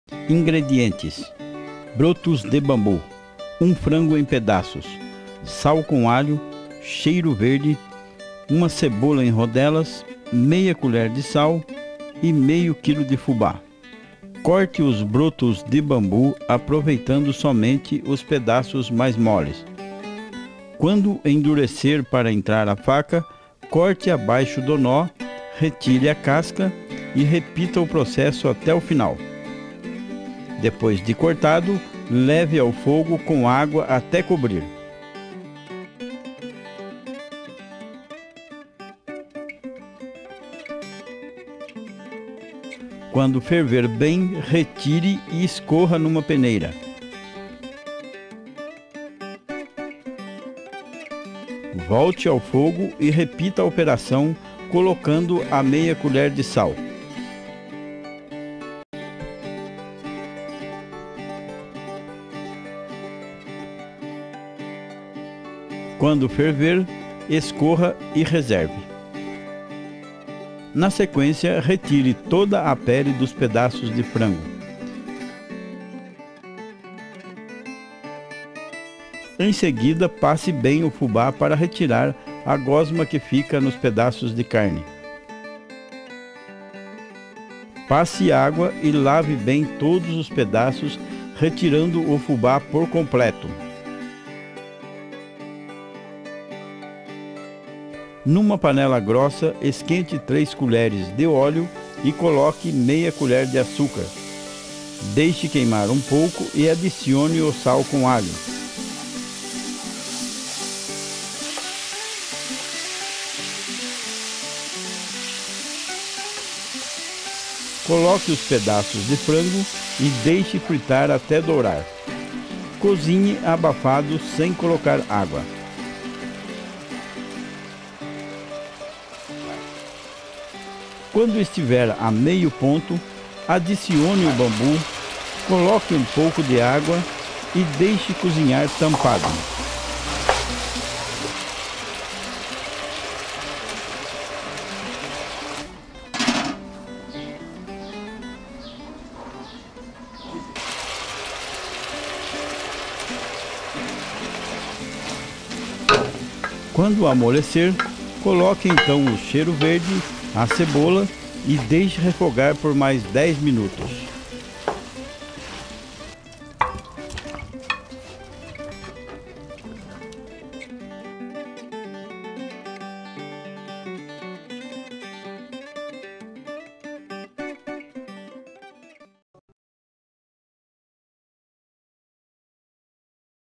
Ingredientes: brotos de bambu, um frango em pedaços, sal com alho, cheiro verde, uma cebola em rodelas, meia colher de sal e meio quilo de fubá. Corte os brotos de bambu aproveitando somente os pedaços mais moles. Quando endurecer para entrar a faca, corte abaixo do nó, retire a casca e repita o processo até o final. Depois de cortado, leve ao fogo com água até cobrir. Quando ferver bem, retire e escorra numa peneira. Volte ao fogo e repita a operação colocando a meia colher de sal. Quando ferver, escorra e reserve. Na sequência, retire toda a pele dos pedaços de frango. Em seguida, passe bem o fubá para retirar a gosma que fica nos pedaços de carne. Passe água e lave bem todos os pedaços, retirando o fubá por completo. Numa panela grossa, esquente 3 colheres de óleo e coloque meia colher de açúcar. Deixe queimar um pouco e adicione o sal com alho. Coloque os pedaços de frango e deixe fritar até dourar. Cozinhe abafado sem colocar água. Quando estiver a meio ponto, adicione o bambu, coloque um pouco de água e deixe cozinhar tampado. Quando amolecer, coloque então o cheiro verde, a cebola e deixe refogar por mais 10 minutos.